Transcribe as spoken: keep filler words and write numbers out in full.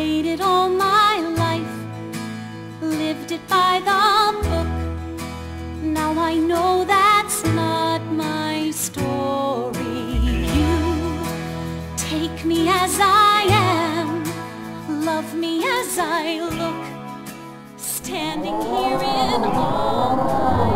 waited all my life, lived it by the book. Now I know that's not my story. You take me as I am, love me as I look, standing here in all my